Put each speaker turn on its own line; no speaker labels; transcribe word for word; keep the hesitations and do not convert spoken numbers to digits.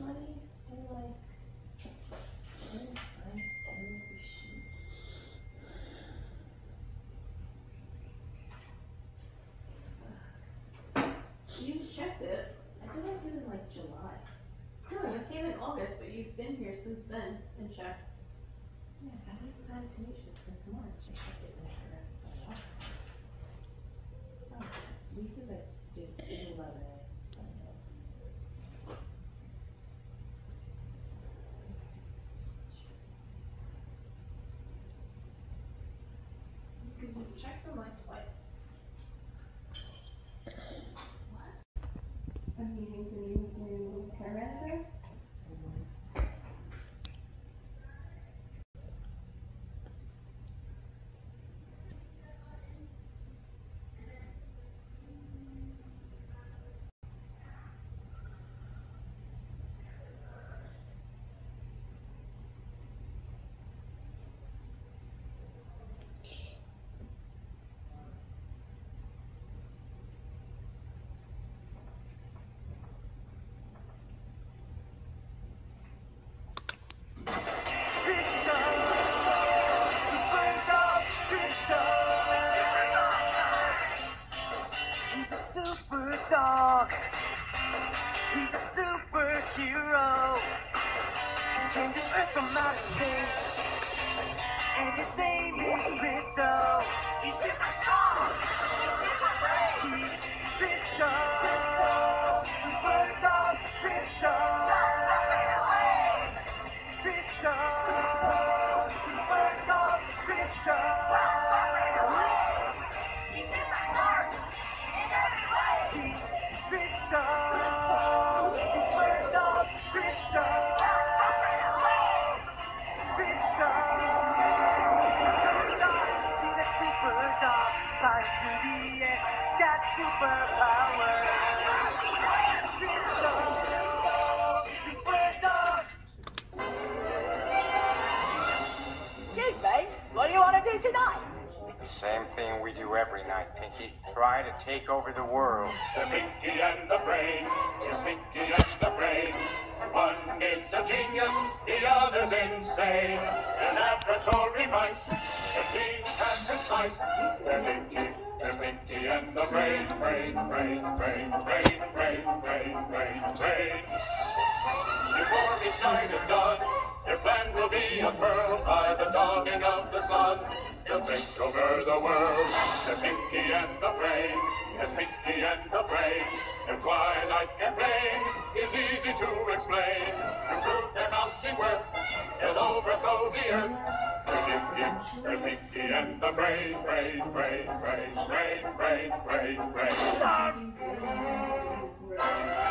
money? They're like, where is my energy sheet? You checked it. I think I did it in like July. No, I came in August, but you've been here since then and checked. Yeah, that is kind of tenacious since March. I checked it when I forgot to sign off. Oh, Lisa that did eleven. Because you checked them like twice. What? I'm meeting the new, new care manager.
He's a super dog. He's a superhero. He came to Earth from outer space, and his name is Crypto. He's super strong. He's super brave. He's Crypto. Crypto. Super dog. Crypto. Run away. Crypto. Crypto. Super dog. Crypto. Run away. He's super smart. He's Crypto, super dog, Crypto, Crypto, see that super dog flying through the air, he's got superpowers. Crypto, super dog.
Dude, mate, what do you want to do tonight?
The same thing we do every night, Pinky. Try to take over the world.
The Pinky and the Brain is Pinky and the Brain. One is a genius, the other's insane. They're laboratory mice, the team can slice. They're Pinky, they're Pinky and the Brain, Brain, Brain, Brain, Brain, Brain, Brain, Brain, Brain. Before each night is done, your plan will be unfurled by the dawning of the sun. You'll take over the world. The Pinky and the Brain. Yes, Pinky and the Brain. Their twilight campaign is easy to explain. To prove their mousy worth, they'll overthrow the earth. They're Pinky, they're Pinky and the Brain, Brain, Brain, Brain, Brain, Brain, Brain, Brain, Brain.